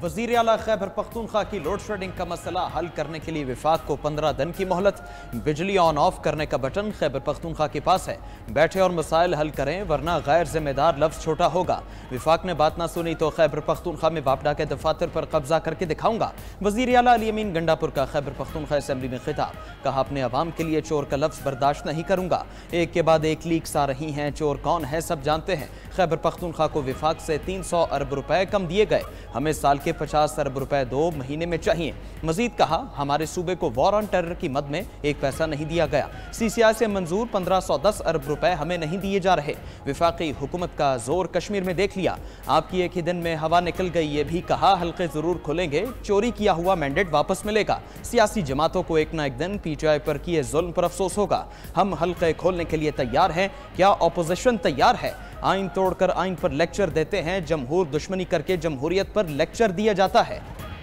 वज़ीर आला खैबर पख्तूनख्वा की लोड शेडिंग का मसला हल करने के लिए विफाक को 15 दिन की मोहलत। बिजली ऑन ऑफ करने का बटन खैबर पख्तूनख्वा के पास है। बैठे और मसाइल हल करें वरना गैर जिम्मेदार लफ्ज छोटा होगा। विफाक ने बात ना सुनी तो खैबर पख्तूनख्वा में वापडा के दफातर पर कब्जा करके दिखाऊंगा। वज़ीर आला अली अमीन गंडापुर का खैबर पख्तूनख्वा असेंबली में खिताब। कहा, अपने अवाम के लिए चोर का लफ्ज बर्दाश्त नहीं करूंगा। एक के बाद एक लीक्स आ रही हैं, चोर कौन है सब जानते हैं। खैबर पख्तूनख्वा को विफाक से 300 अरब रुपए कम दिए गए। हमें साल के 50 अरब रुपए 2 महीने में चाहिए। मजीद कहा, हमारे सूबे को वॉर ऑन टेरर की मद में एक पैसा नहीं दिया गया। CCI से मंजूर 1510 अरब रुपए हमें नहीं दिए जा रहे। विफाकी हुकूमत का जोर कश्मीर में देख लिया। आपकी एक ही दिन में हवा निकल गई। ये भी कहा, हल्के जरूर खुलेंगे, चोरी किया हुआ मैंडेट वापस मिलेगा। सियासी जमातों को एक ना एक दिन PTI पर किए जुल्म पर अफसोस होगा। हम हल्के खोलने के लिए तैयार हैं। क्या ऑपोजिशन तैयार है? आइन तोड़कर आइन पर लेक्चर देते हैं। जमहूर दुश्मनी करके जमहूरियत पर लेक्चर दिया जाता है।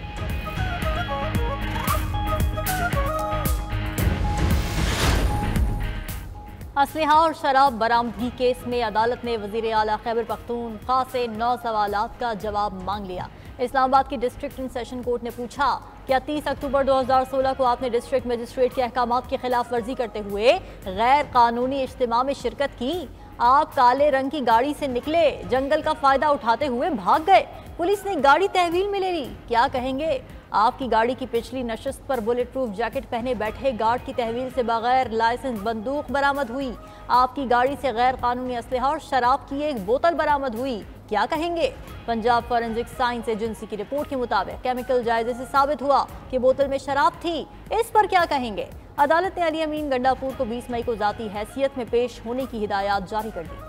असलहा और शराब बरामदगी केस में अदालत ने वज़ीर आला खैबर पख्तूनख्वा से 9 सवालात का जवाब मांग लिया। इस्लामाबाद की डिस्ट्रिक्ट एंड सेशन कोर्ट ने पूछा, क्या 30 अक्टूबर 2016 को आपने डिस्ट्रिक्ट मजिस्ट्रेट के अहकामात की खिलाफ वर्जी करते हुए गैर कानूनी इज्तिमा में शिरकत की? आप काले रंग की गाड़ी से निकले, जंगल का फायदा उठाते हुए भाग गए, पुलिस ने गाड़ी तहवील में ले ली, क्या कहेंगे? आपकी गाड़ी की पिछली नशिस्त पर बुलेट प्रूफ जैकेट पहने बैठे गार्ड की तहवील से बगैर लाइसेंस बंदूक बरामद हुई। आपकी गाड़ी से गैर कानूनी असलहा और शराब की एक बोतल बरामद हुई, क्या कहेंगे? पंजाब फॉरेंसिक साइंस एजेंसी की रिपोर्ट के मुताबिक केमिकल जायजे से साबित हुआ कि बोतल में शराब थी। इस पर क्या कहेंगे? अदालत ने अली अमीन गंडापुर को 20 मई को जाती हैसियत में पेश होने की हिदायत जारी कर दी।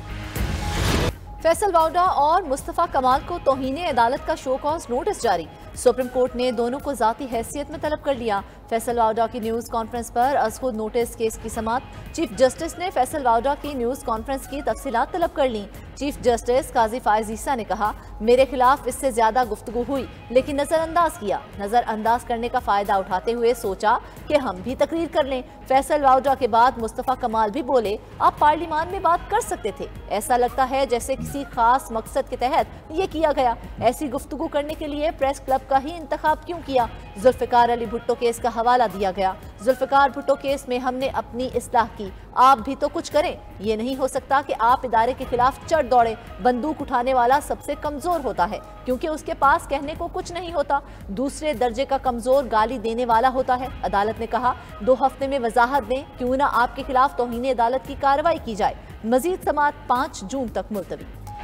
फैसल वाउडा और मुस्तफ़ा कमाल को तौहीन अदालत का शो कॉज नोटिस जारी। सुप्रीम कोर्ट ने दोनों को जाती हैसियत में तलब कर लिया। फैसल वाउडा की न्यूज़ कॉन्फ्रेंस पर अज खुद नोटिस केस की समात। चीफ जस्टिस ने फैसल वाउडा की न्यूज़ कॉन्फ्रेंस की तफसीलात तलब कर ली। चीफ जस्टिस काजी फायज ईसा ने कहा, मेरे खिलाफ इससे ज्यादा गुफ्तगू हुई लेकिन नजरअंदाज किया। नजरअंदाज करने का फायदा उठाते हुए सोचा कि हम भी तकरीर कर लें। फैसल वाउडा के बाद मुस्तफ़ा कमाल भी बोले, आप पार्लियामान में बात कर सकते थे, ऐसा लगता है जैसे किसी खास मकसद के तहत ये किया गया। ऐसी गुफ्तगू करने के लिए प्रेस क्लब का ही इंतखाब क्यों किया? जुल्फ़िकार अली भुट्टो केस का हवाला दिया गया। जुल्फ़िकार भुट्टो केस में हमने अपनी इस्लाह की, आप भी तो कुछ करें। ये नहीं हो सकता कि आप इदारे के खिलाफ चढ़ दौड़े। बंदूक उठाने वाला सबसे कमजोर होता है क्योंकि उसके पास कहने को कुछ नहीं होता। दूसरे दर्जे का कमजोर गाली देने वाला होता है। अदालत ने कहा, 2 हफ्ते में वजाहत दें, क्यों ना आपके खिलाफ तौहीन अदालत की कार्रवाई की जाए। मजीद समात 5 जून तक मुलतवी।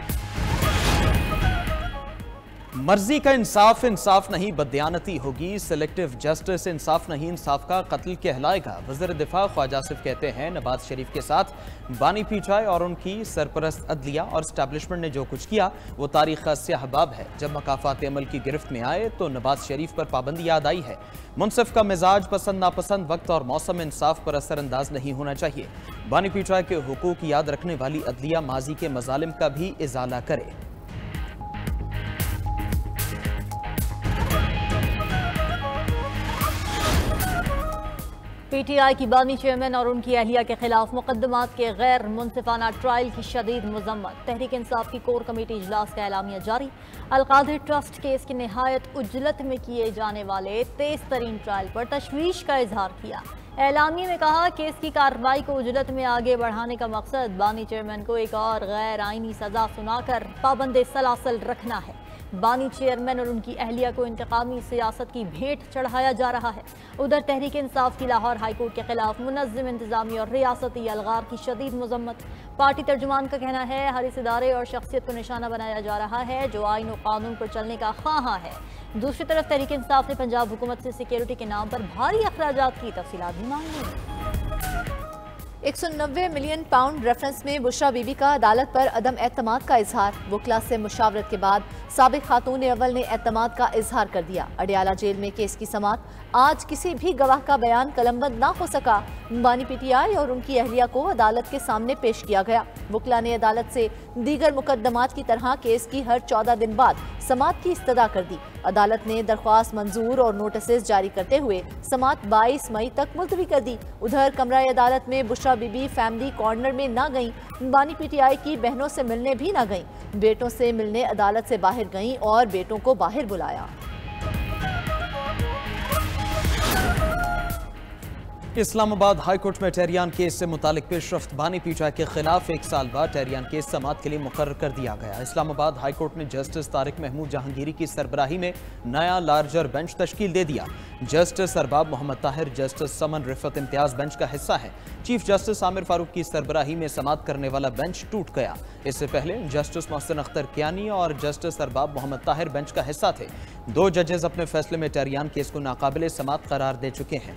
मर्जी का इंसाफ इंसाफ नहीं बदयानती होगी। सिलेक्टिव जस्टिस इंसाफ नहीं इंसाफ का कत्ल कहलाएगा। वज़ीर दिफा ख्वाजा आसिफ कहते हैं, नवाज शरीफ के साथ बानी PTI और उनकी सरपरस्त अदलिया और स्टैब्लिशमेंट ने जो कुछ किया वो तारीख का स्याहबाब है। जब मकाफात अमल की गिरफ्त में आए तो नवाज शरीफ पर पाबंदी याद आई है। मुनसिफ का मिजाज पसंद नापसंद वक्त और मौसम इंसाफ पर असरअंदाज नहीं होना चाहिए। बानी PTI के हुकूक याद रखने वाली अदलिया माजी के मजालिम का भी इजाला करे। PTI की बानी चेयरमैन और उनकी अहलिया के खिलाफ मुकदमात के गैर मुनसिफाना ट्रायल की शदीद मजम्मत। तहरीक इंसाफ की कोर कमेटी इजलास का एलामिया जारी। अलकादिर ट्रस्ट केस की नहायत उजलत में किए जाने वाले तेज तरीन ट्रायल पर तशवीश का इजहार किया। एलामिया में कहा, केस की कार्रवाई को उजलत में आगे बढ़ाने का मकसद बानी चेयरमैन को एक और गैर आईनी सजा सुनाकर पाबंद सलासल रखना है। बानी चेयरमैन और उनकी अहलिया को इंतकामी सियासत की भेंट चढ़ाया जा रहा है। उधर तहरीक इंसाफ की लाहौर हाईकोर्ट के खिलाफ मुनज़्ज़म इंतजामी और रियासती अलगार की शदीद मजम्मत। पार्टी तर्जुमान का कहना है, हर इस इदारे और शख्सियत को निशाना बनाया जा रहा है जो आइन और कानून पर चलने का ख्वाहा है। दूसरी तरफ तहरीक इंसाफ ने पंजाब हुकूमत से सिक्योरिटी के नाम पर भारी अखराजात की तफसीलात भी मांगी। 190 मिलियन पाउंड रेफरेंस में बुशरा बीबी का अदालत पर अदम एतमाद का इजहार। वकला से मुशावरत के बाद साबिक खातून अव्वल ने एतमाद का इजहार कर दिया। अडियाला जेल में केस की समात। आज किसी भी गवाह का बयान कलमबंद ना हो सका। बानी PTI और उनकी अहलिया को अदालत के सामने पेश किया गया। वकला ने अदालत से दीगर मुकदमात की तरह केस की हर 14 दिन बाद समात की इस्तदा कर दी। अदालत ने दरख्वास्त मंजूर और नोटिस जारी करते हुए समात 22 मई तक मुलतवी कर दी। उधर कमरा अदालत में बुशरा महबूबा बीबी फैमिली कॉर्नर में ना गईं, बानी पीटीआई की बहनों से मिलने भी ना गईं, बेटों से मिलने अदालत से बाहर गईं और बेटों को बाहर बुलाया। इस्लामाबाद हाईकोर्ट में टेहरियान केस से मुतालिक पेशरफ्त, बानी पीटीआई के खिलाफ 1 साल बाद टेहरियान केस समाअत के लिए मुकर्रर कर दिया गया। इस्लामाबाद हाईकोर्ट ने जस्टिस तारिक महमूद जहांगीरी की सरबराही में नया लार्जर बेंच तश्कील दे दिया। Justice Arbab Mohammad Tahir, justice Saman Rifat Imtiaz bench का हिस्सा है। चीफ जस्टिस आमिर फारूक की सरबराही में समाअत करने वाला बेंच टूट गया। इससे पहले जस्टिस मोहसिन अख्तर कियानी और जस्टिस अरबाब मोहम्मद ताहिर बेंच का हिस्सा थे। 2 जजेस अपने फैसले में टेहरियान केस को नाकाबिले समाअत करार दे चुके हैं।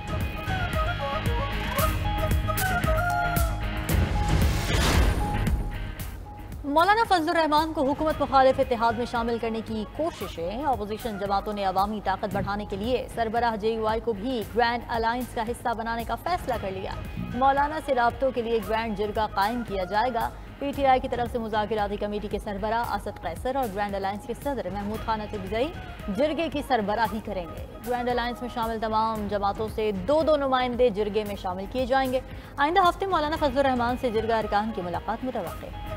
मौलाना फजलुर रहमान को हुकूमत मुखालिफ इत्तेहाद में शामिल करने की कोशिशें। अपोजिशन जमातों ने अवामी ताकत बढ़ाने के लिए सरबराह JUI को भी ग्रैंड अलायंस का हिस्सा बनाने का फैसला कर लिया। मौलाना से राब्तों के लिए ग्रैंड जिरगा कायम किया जाएगा। PTI की तरफ से मुज़ाकिराती कमेटी के सरबराह असद कैसर और ग्रैंड अलायंस के सदर महमूद खान अतीबजई जिरगे की सरबराही करेंगे। ग्रैंड अलायंस में शामिल तमाम जमातों से 2 नुमाइंदे जिरगे में शामिल किए जाएंगे। आइंदा हफ्ते मौलाना फजलुर रहमान से जिरगा अरकान की मुलाकात मुतवक्किल है।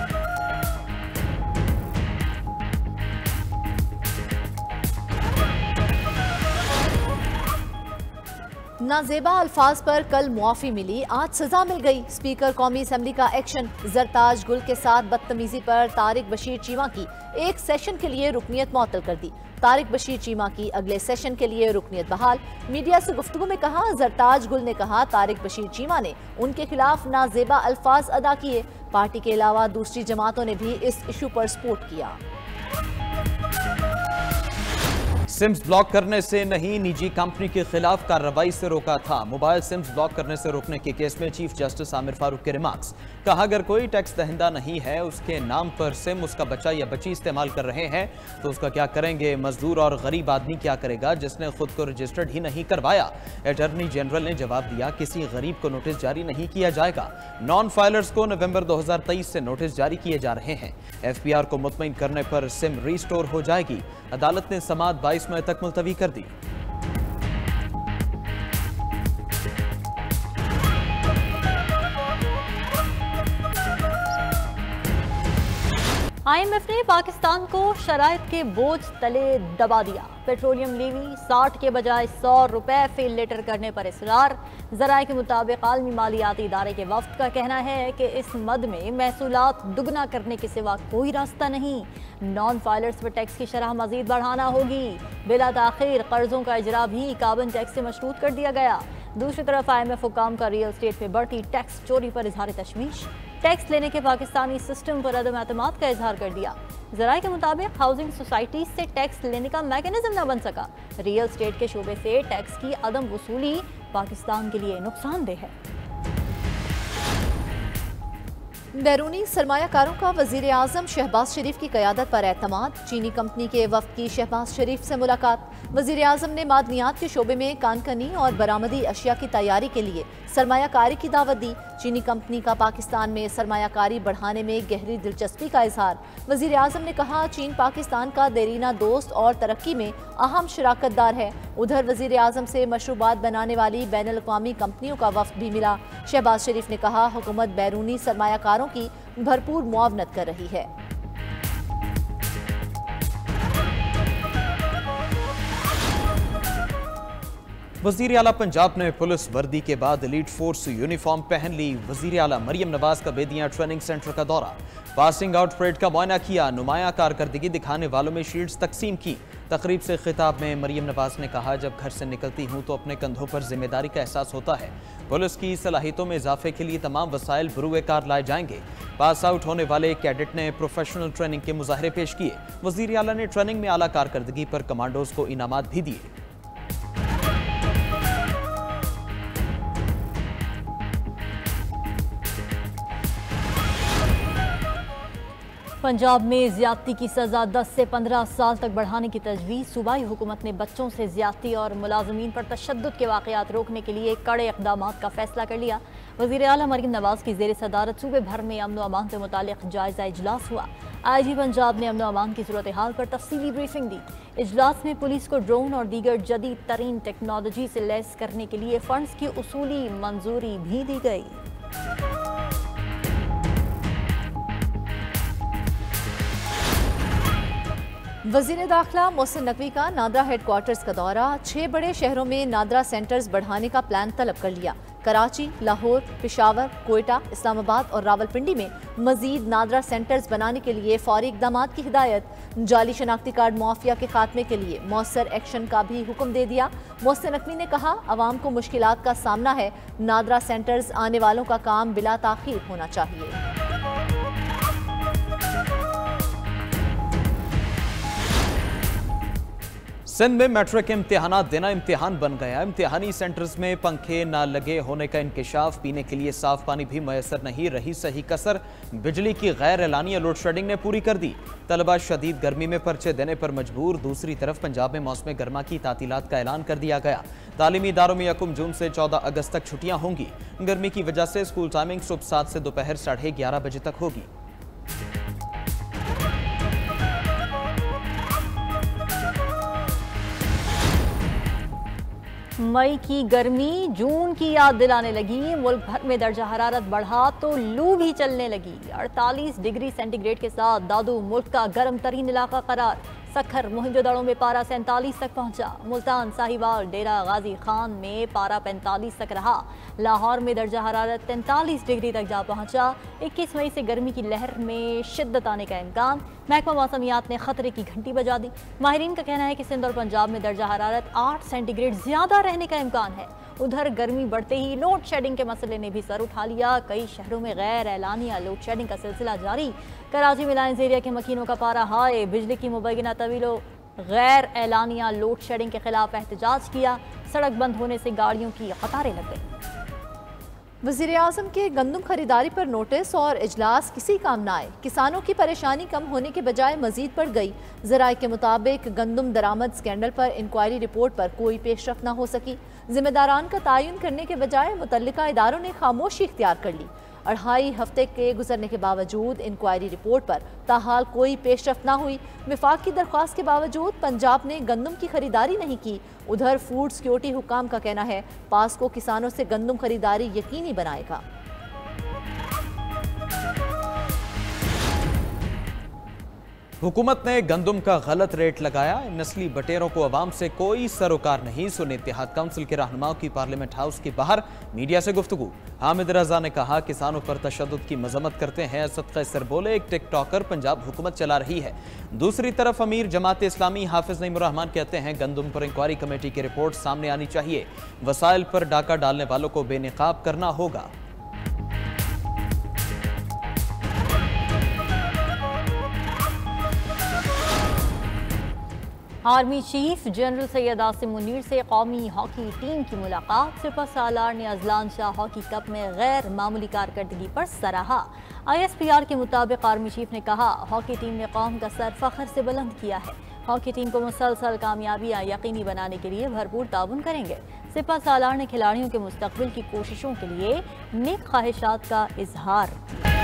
नाजेबा अल्फाज पर कल मुआफी मिली, आज सजा मिल गई। स्पीकर कौमी असम्बली का एक्शन, जरताज गुल के साथ बदतमीजी पर तारिक बशीर चीमा की 1 सेशन के लिए रुकनियत मुअत्तल कर दी। तारिक बशीर चीमा की अगले सेशन के लिए रुकनियत बहाल। मीडिया से गुफ्तगू में कहा, जरताज गुल ने कहा तारिक बशीर चीमा ने उनके खिलाफ नाजेबा अल्फाज अदा किए। पार्टी के अलावा दूसरी जमातों ने भी इस इशू पर सपोर्ट किया। सिम्स ब्लॉक करने से नहीं, निजी कंपनी के खिलाफ कार्रवाई से रोका था। मोबाइल सिम्स ब्लॉक करने से रोकने के केस में चीफ जस्टिस आमिर फारूक के रिमार्क्स। कहा, अगर कोई टैक्स दहिंदा नहीं है, उसके नाम पर सिम उसका बच्चा या बच्ची इस्तेमाल कर रहे हैं तो उसका क्या करेंगे? मजदूर और गरीब आदमी क्या करेगा जिसने खुद को रजिस्टर्ड ही नहीं करवाया? अटॉर्नी जनरल ने जवाब दिया, किसी गरीब को नोटिस जारी नहीं किया जाएगा। नॉन फाइलर्स को नवंबर 2023 से नोटिस जारी किए जा रहे हैं। FPR को मुतमईन करने पर सिम रिस्टोर हो जाएगी। अदालत ने समाअत 22 मई तक मुलतवी कर दी। IMF ने पाकिस्तान को शराइत के बोझ तले दबा दिया। पेट्रोलियम लीवी 60 के बजाय 100 रुपए फी लीटर करने पर इसरार। ज़राए के मुताबिक आलमी मालियाती इदारे के वफ्द का कहना है कि इस मद में महसूलात दुगना करने के सिवा कोई रास्ता नहीं। नॉन फाइलर्स पर टैक्स की शरह मजीद बढ़ाना होगी। बिला ताखीर कर्जों का इजरा भी कार्बन टैक्स से मशरूत कर दिया गया। दूसरी तरफ IMF हुकाम का रियल एस्टेट पे बढ़ती टैक्स चोरी पर इजहार तशवीश। टैक्स लेने के पाकिस्तानी सिस्टम पर अदम एतमाद का इजहार कर दिया। ज़राए के मुताबिक हाउसिंग सोसाइटी से टैक्स लेने का मैकेनिज्म न बन सका। रियल एस्टेट के शोबे से टैक्स की अदम वसूली पाकिस्तान के लिए नुकसानदेह है। बैरूनी सरमायाकारों का वज़ीर आज़म शहबाज शरीफ की क़यादत पर एतमाद। चीनी कंपनी के वफ़द की शहबाज शरीफ से मुलाकात। वज़ीर आज़म ने मादनियात के शोबे में कानकनी और बरामदी अशिया की तैयारी के लिए सरमायाकारी की दावत दी। चीनी कंपनी का पाकिस्तान में सरमायाकारी बढ़ाने में गहरी दिलचस्पी का इजहार। वज़ीर आज़म ने कहा, चीन पाकिस्तान का देरीना दोस्त और तरक्की में अहम शराकतदार है। उधर वज़ीर आज़म से मशरूबात बनाने वाली बैनुल अक़वामी कंपनियों का वफ़द भी मिला। शहबाज शरीफ ने कहा, हुकूमत बैरूनी सरमायाकारों की भरपूर मुआवनत कर रही है। वज़ीर आला पंजाब ने पुलिस वर्दी के बाद एलीट फोर्स यूनिफॉर्म पहन ली। वज़ीर आला मरियम नवाज का बेदिया ट्रेनिंग सेंटर का दौरा, पासिंग आउट परेड का मुआयना किया। नुमाया कारकर्दगी दिखाने वालों में शील्ड्स तकसीम की। तकरीब से खिताब में मरियम नवाज ने कहा, जब घर से निकलती हूँ तो अपने कंधों पर जिम्मेदारी का एहसास होता है। पुलिस की सलाहियतों में इजाफे के लिए तमाम वसाइल बरूए कार लाए जाएंगे। पास आउट होने वाले कैडेट ने प्रोफेशनल ट्रेनिंग के मुजाहरे पेश किए। वज़ीर आला ने ट्रेनिंग में आला कारकर्दगी पर कमांडोज को इनामात भी दिए। पंजाब में ज्यादती की सजा 10 से 15 साल तक बढ़ाने की तजवीज़। सूबाई हुकूमत ने बच्चों से ज्यादती और मुलाजमीन पर तशद्दुद के वाक़यात रोकने के लिए कड़े इक़दाम का फैसला कर लिया। वज़ीर आला मरियम नवाज की ज़ेर सदारत सूबे भर में अमन व अमान से मुताल्लिक़ जायज़ा इजलास हुआ। IG पंजाब ने अमन अमान की सूरत हाल पर तफसीली ब्रीफिंग दी। इजलास में पुलिस को ड्रोन और दीगर जदीद तरीन टेक्नोलॉजी से लैस करने के लिए फंड्स की उसूली मंजूरी भी दी गई। वजीर दाखिला मोहसिन नकवी का नादरा हेडक्वार्टर्स का दौरा। 6 बड़े शहरों में नादरा सेंटर्स बढ़ाने का प्लान तलब कर लिया। कराची, लाहौर, पेशावर, कोयटा, इस्लामाबाद और रावलपिंडी में मजीद नादरा सेंटर्स बनाने के लिए फौरी इकदाम की हिदायत। जाली शनाख्ती कार्ड माफिया के खात्मे के लिए मौसर एक्शन का भी हुक्म दे दिया। मोहसिन नकवी ने कहा, अवाम को मुश्किलात का सामना है, नादरा सेंटर्स आने वालों का काम बिला ताखीर होना चाहिए। सिंध में मैट्रिक के इम्तिहानात देना इम्तिहान बन गया। इम्तिहानी सेंटर्स में पंखे ना लगे होने का इंकशाफ, पीने के लिए साफ पानी भी मैसर नहीं रही सही कसर, बिजली की गैर एलानिया लोड शेडिंग ने पूरी कर दी। तलबा शदीद गर्मी में पर्चे देने पर मजबूर। दूसरी तरफ पंजाब में मौसम गर्मा की तातीलात का ऐलान कर दिया गया। तालीमी इदारों में 1 जून से 14 अगस्त तक छुट्टियां होंगी। गर्मी की वजह से स्कूल टाइमिंग सुबह 7 से दोपहर 11:30 बजे तक होगी। मई की गर्मी जून की याद दिलाने लगी। मुल्क भर में दर्जा हरारत बढ़ा तो लू भी चलने लगी। 48 डिग्री सेंटीग्रेड के साथ दादू मुल्क का गर्म तरीन इलाका करार। सखर मोहनजोदड़ो में पारा 47 तक पहुंचा। मुल्तान, साहिवाल, डेरा गाजी खान में पारा 45 तक रहा। लाहौर में दर्जा हरारत 43 डिग्री तक जा पहुंचा। 21 मई से गर्मी की लहर में शिद्दत आने का इम्कान। महकमा मौसमियात ने खतरे की घंटी बजा दी। माहिरीन का कहना है कि सिंध और पंजाब में दर्जा हरारत 8 सेंटीग्रेड ज्यादा रहने का इम्कान है। उधर गर्मी बढ़ते ही लोड शेडिंग के मसले ने भी सर उठा लिया। कई शहरों में गैर एलानिया लोड शेडिंग का सिलसिला जारी। कराची में लाइन्स एरिया के मकीनों का पारा हाई। बिजली की मुबैना तवीलों गैर एलानिया लोड शेडिंग के खिलाफ एहतजाज किया। सड़क बंद होने से गाड़ियों की कतारें लग गई। वज़ीर आज़म के गंदम खरीदारी पर नोटिस और इजलास किसी काम न आए। किसानों की परेशानी कम होने के बजाय मजीद बढ़ गई। ज़राए के मुताबिक गंदम दरामद स्कैंडल पर इंक्वायरी रिपोर्ट पर कोई पेशरफ न हो सकी। जिम्मेदारान का तयन करने के बजाय मुतल्लिका इदारों ने खामोशी इख्तियार कर ली। 2.5 हफ्ते के गुजरने के बावजूद इंक्वायरी रिपोर्ट पर ताहाल कोई पेशरफ न हुई। विफाक की दरख्वास्त के बावजूद पंजाब ने गंदम की खरीदारी नहीं की। उधर फूड सिक्योरिटी हुकाम का कहना है, पास्को किसानों से गंदम खरीदारी यकीनी बनाएगा। हुकूमत ने गंदम का गलत रेट लगाया। नस्ली बटेरों को अवाम से कोई सरोकार नहीं। सुन्नी इत्तेहाद काउंसिल के रहनुमाओं की पार्लियामेंट हाउस के बाहर मीडिया से गुफ्तगू। हामिद रजा ने कहा, किसानों पर तशद्दुद की मजम्मत करते हैं। सदक़े सर बोले, एक टिकटॉकर पंजाब हुकूमत चला रही है। दूसरी तरफ अमीर जमात इस्लामी हाफिज नईमुर रहमान कहते हैं, गंदम पर इंक्वायरी कमेटी की रिपोर्ट सामने आनी चाहिए। वसाइल पर डाका डालने वालों को बेनकाब करना होगा। Army chief general Syed Asim Munir से कौमी हॉकी टीम की मुलाकात। सिपह सालार ने अजलान शाह हॉकी कप में गैर मामूली कारकर्दगी पर सराहा। ISPR के मुताबिक आर्मी चीफ ने कहा, हॉकी टीम ने कौम का सर फख्र से बुलंद किया है। हॉकी टीम को मुसलसल कामयाबियां यकीनी बनाने के लिए भरपूर ताउन करेंगे। सिपह सालार ने खिलाड़ियों के मुस्तकबिल की कोशिशों के लिए नेक ख्वाहिशात का इजहार किया।